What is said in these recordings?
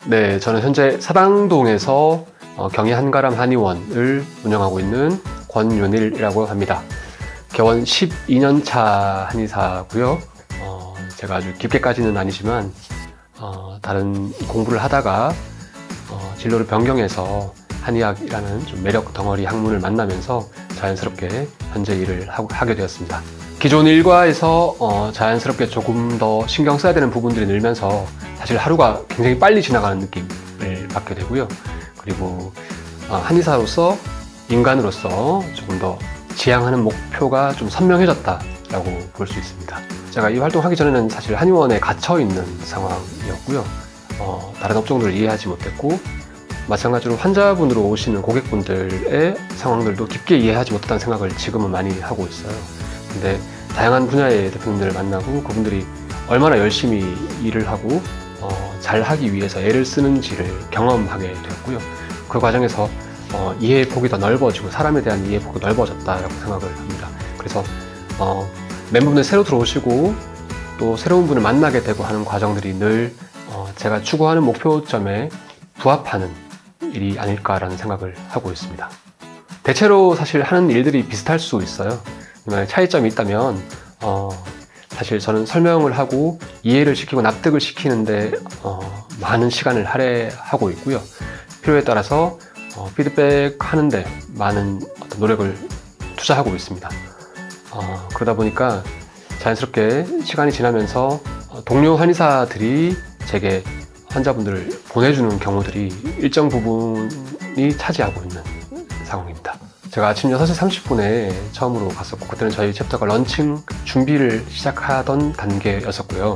네, 저는 현재 사당동에서 경희 한가람 한의원을 운영하고 있는 권윤일이라고 합니다. 개원 12년 차 한의사고요. 제가 아주 깊게까지는 아니지만 다른 공부를 하다가 진로를 변경해서 한의학이라는 좀 매력 덩어리 학문을 만나면서 자연스럽게 현재 일을 하게 되었습니다. 기존 일과에서 자연스럽게 조금 더 신경 써야 되는 부분들이 늘면서 사실 하루가 굉장히 빨리 지나가는 느낌을 받게 되고요. 그리고 한의사로서, 인간으로서 조금 더 지향하는 목표가 좀 선명해졌다라고 볼 수 있습니다. 제가 이 활동하기 전에는 사실 한의원에 갇혀 있는 상황이었고요. 다른 업종들을 이해하지 못했고, 마찬가지로 환자분으로 오시는 고객분들의 상황들도 깊게 이해하지 못했다는 생각을 지금은 많이 하고 있어요. 근데 다양한 분야의 대표님들을 만나고 그분들이 얼마나 열심히 일을 하고 잘 하기 위해서 애를 쓰는지를 경험하게 되었고요. 그 과정에서 이해의 폭이 더 넓어지고 사람에 대한 이해의 폭이 넓어졌다고 생각을 합니다. 그래서 멤버분들 새로 들어오시고 또 새로운 분을 만나게 되고 하는 과정들이 늘 제가 추구하는 목표점에 부합하는 일이 아닐까라는 생각을 하고 있습니다. 대체로 사실 하는 일들이 비슷할 수 있어요. 차이점이 있다면 사실 저는 설명을 하고 이해를 시키고 납득을 시키는데 많은 시간을 할애하고 있고요. 필요에 따라서 피드백 하는데 많은 어떤 노력을 투자하고 있습니다. 그러다 보니까 자연스럽게 시간이 지나면서 동료 한의사들이 제게 환자분들을 보내주는 경우들이 일정 부분이 차지하고 있는 상황입니다. 제가 아침 6시 30분에 처음으로 갔었고 그때는 저희 챕터가 런칭 준비를 시작하던 단계였었고요.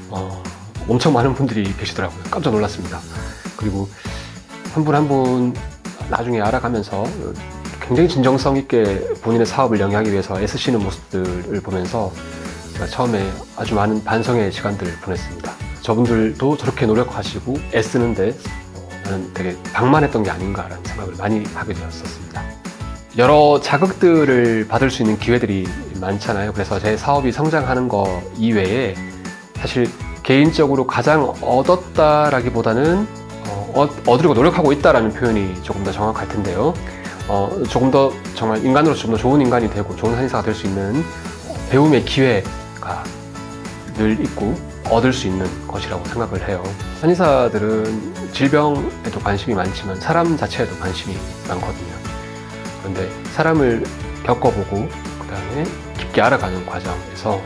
엄청 많은 분들이 계시더라고요. 깜짝 놀랐습니다. 그리고 한 분 한 분 나중에 알아가면서 굉장히 진정성 있게 본인의 사업을 영위하기 위해서 애쓰시는 모습들을 보면서 제가 처음에 아주 많은 반성의 시간들을 보냈습니다. 저분들도 저렇게 노력하시고 애쓰는데 나는 되게 방만했던 게 아닌가라는 생각을 많이 하게 되었었습니다. 여러 자극들을 받을 수 있는 기회들이 많잖아요. 그래서 제 사업이 성장하는 거 이외에 사실 개인적으로 가장 얻었다라기보다는 얻으려고 노력하고 있다라는 표현이 조금 더 정확할 텐데요. 조금 더 정말 인간으로서 좀 더 좋은 인간이 되고 좋은 한의사가 될 수 있는 배움의 기회가 늘 있고 얻을 수 있는 것이라고 생각을 해요. 한의사들은 질병에도 관심이 많지만 사람 자체에도 관심이 많거든요. 그런데 사람을 겪어보고 그 다음에 깊게 알아가는 과정에서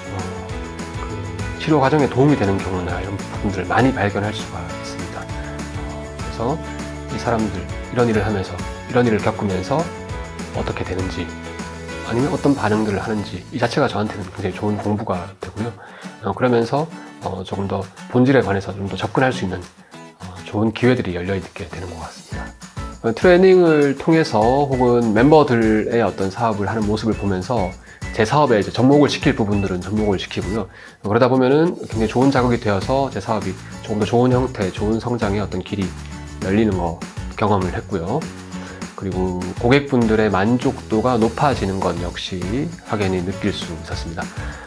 그 치료 과정에 도움이 되는 경우나 이런 부분들을 많이 발견할 수가 있습니다. 그래서 이 사람들 이런 일을 하면서 이런 일을 겪으면서 어떻게 되는지 아니면 어떤 반응들을 하는지 이 자체가 저한테는 굉장히 좋은 공부가 되고요. 그러면서 조금 더 본질에 관해서 좀 더 접근할 수 있는 좋은 기회들이 열려있게 되는 것 같습니다. 트레이닝을 통해서 혹은 멤버들의 어떤 사업을 하는 모습을 보면서 제 사업에 이제 접목을 시킬 부분들은 접목을 시키고요. 그러다 보면은 굉장히 좋은 자극이 되어서 제 사업이 조금 더 좋은 형태, 좋은 성장의 어떤 길이 열리는 거 경험을 했고요. 그리고 고객분들의 만족도가 높아지는 것 역시 확연히 느낄 수 있었습니다.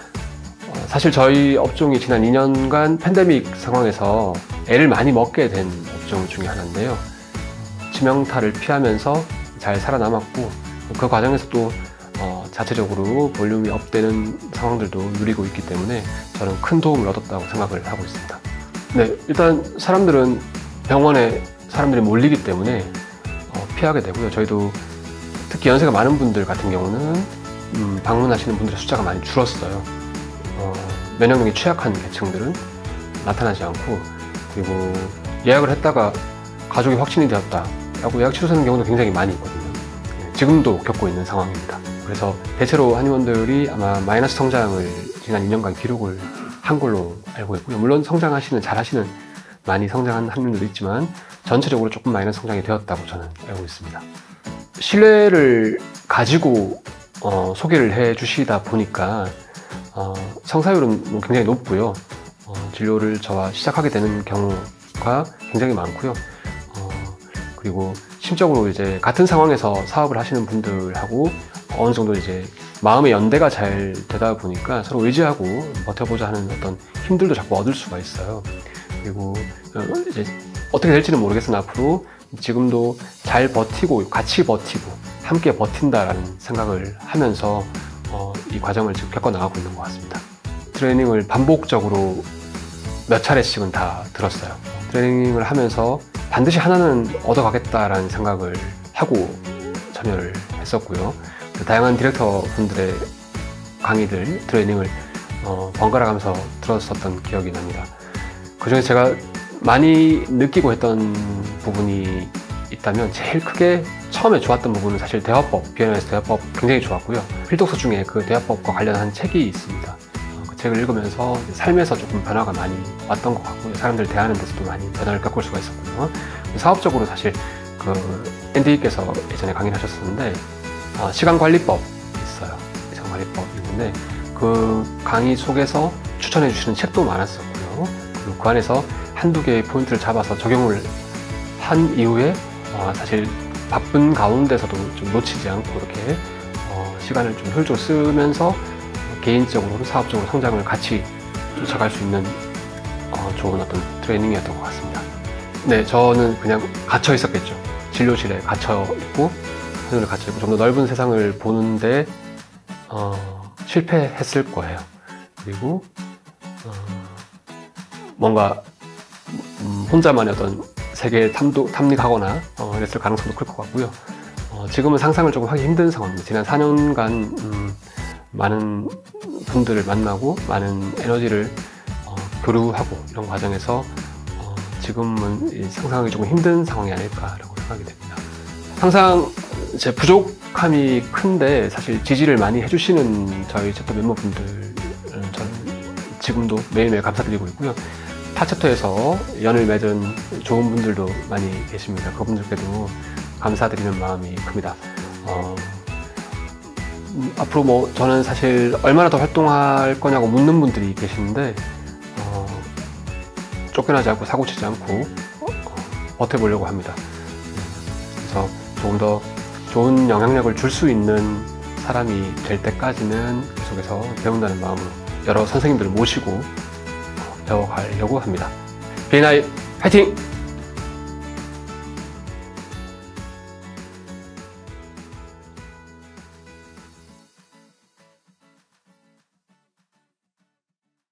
사실 저희 업종이 지난 2년간 팬데믹 상황에서 애를 많이 먹게 된 업종 중에 하나인데요. 치명타를 피하면서 잘 살아남았고 그 과정에서 또 자체적으로 볼륨이 업되는 상황들도 누리고 있기 때문에 저는 큰 도움을 얻었다고 생각을 하고 있습니다. 네, 일단 사람들은 병원에 사람들이 몰리기 때문에 피하게 되고요. 저희도 특히 연세가 많은 분들 같은 경우는 방문하시는 분들의 숫자가 많이 줄었어요. 면역력이 취약한 계층들은 나타나지 않고 그리고 예약을 했다가 가족이 확진이 되었다 라고 예약 취소하는 경우도 굉장히 많이 있거든요. 지금도 겪고 있는 상황입니다. 그래서 대체로 한의원들이 아마 마이너스 성장을 지난 2년간 기록을 한 걸로 알고 있고요. 물론 성장하시는, 잘하시는 많이 성장한 학년들도 있지만 전체적으로 조금 마이너스 성장이 되었다고 저는 알고 있습니다. 신뢰를 가지고 소개를 해 주시다 보니까 성사율은 굉장히 높고요. 진료를 저와 시작하게 되는 경우가 굉장히 많고요. 그리고 심적으로 이제 같은 상황에서 사업을 하시는 분들하고 어느 정도 이제 마음의 연대가 잘 되다 보니까 서로 의지하고 버텨보자 하는 어떤 힘들도 자꾸 얻을 수가 있어요. 그리고 이제 어떻게 될지는 모르겠으나 앞으로 지금도 잘 버티고 같이 버티고 함께 버틴다라는 생각을 하면서 이 과정을 지금 겪어나가고 있는 것 같습니다. 트레이닝을 반복적으로 몇 차례씩은 다 들었어요. 트레이닝을 하면서 반드시 하나는 얻어가겠다라는 생각을 하고 참여를 했었고요. 다양한 디렉터 분들의 강의들, 트레이닝을 번갈아 가면서 들었었던 기억이 납니다. 그중에 제가 많이 느끼고 했던 부분이 있다면 제일 크게 처음에 좋았던 부분은 사실 대화법, 비엔나에서 대화법 굉장히 좋았고요. 필독서 중에 그 대화법과 관련한 책이 있습니다. 그 책을 읽으면서 삶에서 조금 변화가 많이 왔던 것 같고요. 사람들 대하는 데서도 많이 변화를 겪을 수가 있었고요. 사업적으로 사실 그 앤디께서 예전에 강의를 하셨었는데 시간관리법 있어요. 시간관리법 있는데 그 강의 속에서 추천해 주시는 책도 많았었고요. 그리고 그 안에서 한두 개의 포인트를 잡아서 적용을 한 이후에 사실 바쁜 가운데서도 좀 놓치지 않고 이렇게 시간을 좀 효율적으로 쓰면서 개인적으로 사업적으로 성장을 같이 쫓아갈 수 있는 좋은 어떤 트레이닝이었던 것 같습니다. 네, 저는 그냥 갇혀 있었겠죠. 진료실에 갇혀 있고 하늘에 갇혀 있고 좀 더 넓은 세상을 보는데 실패했을 거예요. 그리고 뭔가 혼자만의 어떤 세계에 탐닉하거나 이랬을 가능성도 클 것 같고요. 지금은 상상을 조금 하기 힘든 상황입니다. 지난 4년간 많은 분들을 만나고 많은 에너지를 교류하고 이런 과정에서 지금은 상상하기 조금 힘든 상황이 아닐까라고 생각이 됩니다. 항상 제 부족함이 큰데 사실 지지를 많이 해주시는 저희 챕터 멤버분들 저는 지금도 매일매일 감사드리고 있고요. 타 챕터에서 연을 맺은 좋은 분들도 많이 계십니다. 그분들께도 감사드리는 마음이 큽니다. 앞으로 저는 사실 얼마나 더 활동할 거냐고 묻는 분들이 계시는데 쫓겨나지 않고 사고치지 않고 버텨보려고 합니다. 그래서 조금 더 좋은 영향력을 줄 수 있는 사람이 될 때까지는 계속해서 배운다는 마음으로 여러 선생님들을 모시고 배워가려고 합니다. BNI 화이팅!